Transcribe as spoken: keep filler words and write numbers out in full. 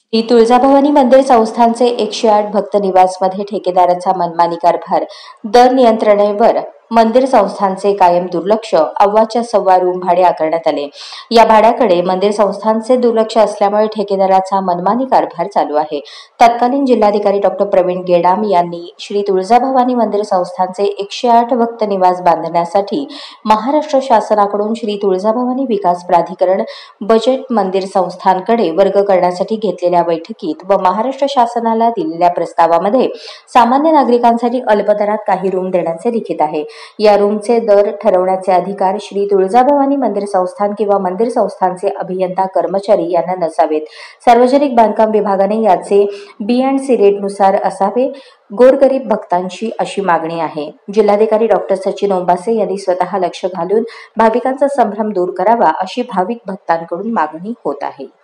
श्री तुळजाभवानी मंदिर संस्थानचे एकशे आठ भक्त निवासमध्ये ठेकेदाराचा मनमानी कारभार, दर नियंत्रणेवर मंदिर संस्थानचे कायम दुर्लक्ष, अव्वाच्या सव्वा रूम भाडे आकारण्यात आले. या भाड्याकडे मंदिर संस्थानचे दुर्लक्ष असल्यामुळे ठेकेदाराचा मनमानी कारभार चालू आहे. तत्कालीन जिल्हाधिकारी डॉक्टर प्रवीण गेडाम यांनी श्री तुळजाभवानी मंदिर संस्थानचे एकशे आठ भक्त निवास बांधण्यासाठी महाराष्ट्र शासनाकडून श्री तुळजाभवानी विकास प्राधिकरण बजेट मंदिर संस्थानकडे वर्ग करण्यासाठी घेतलेल्या बैठकीत व महाराष्ट्र शासनाला दिलेल्या प्रस्तावामध्ये सामान्य नागरिकांसाठी अल्पदरात काही रूम देण्याचे लिखित आहे. या रूमचे दर ठरवण्याचे अधिकार श्री तुळजाभवानी मंदिर संस्थान किंवा मंदिर संस्थानचे अभियंता कर्मचारी यांना नसावेत. सार्वजनिक बांधकाम विभागाने याचे बी अँड सी रेटनुसार असावे. गोरगरीब भक्तांची अशी मागणी आहे. जिल्हाधिकारी डॉक्टर सचिन ओंबासे यांनी स्वतः लक्ष घालून भाविकांचा संभ्रम दूर करावा अशी भाविक भक्तांकडून मागणी होत आहे.